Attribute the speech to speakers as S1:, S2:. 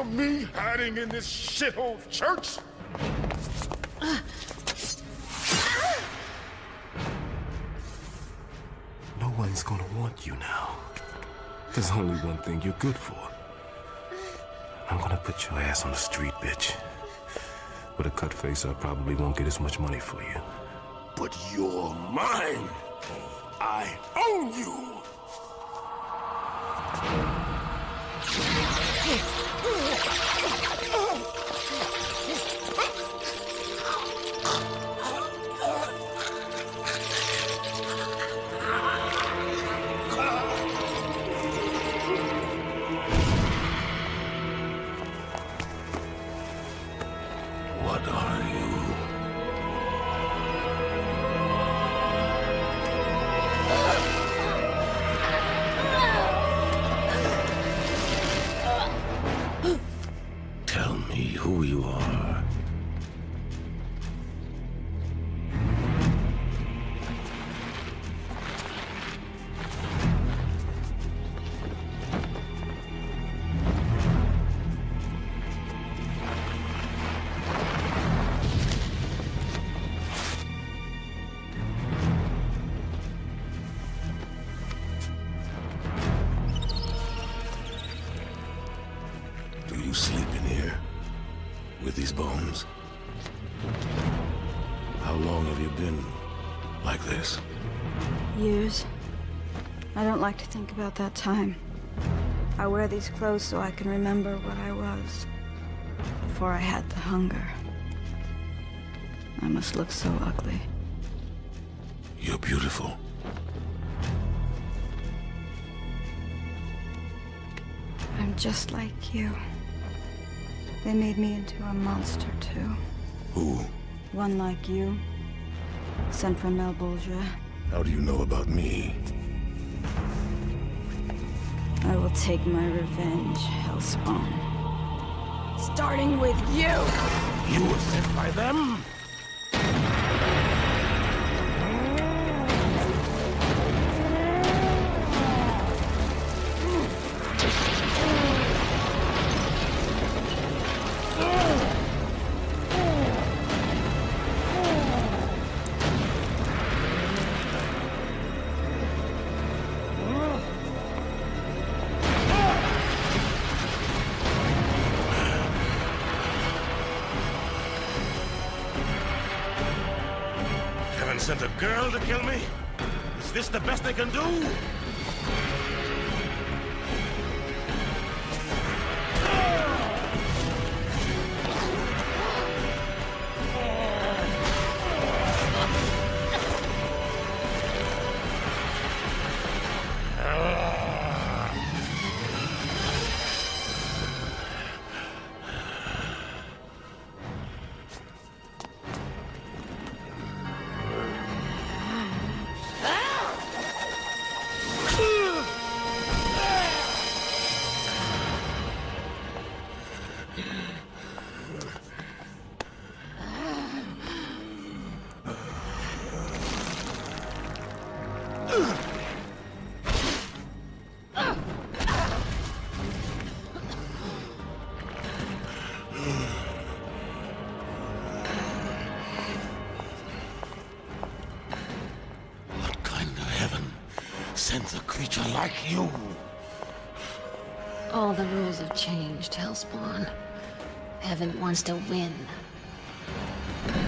S1: me hiding in this shithole church?
S2: No one's gonna want you now. There's only one thing you're good for. I'm gonna put your ass on the street, bitch. With a cut face, I probably won't get as much money for you.
S1: But you're mine. I own you. What are you? Tell me who you are. Do you sleep in here? With these bones? How long have you been like this?
S3: Years. I don't like to think about that time. I wear these clothes so I can remember what I was before I had the hunger. I must look so ugly.
S1: You're beautiful.
S3: I'm just like you. They made me into a monster, too.
S1: Who?
S3: One like you. Sent from El Bolgia.
S1: How do you know about me?
S3: I will take my revenge, Hellspawn. Starting with you!
S1: You were sent by them? Sent a girl to kill me? Is this the best they can do? Sends a creature like you.
S4: All the rules have changed, Hellspawn. Heaven wants to win.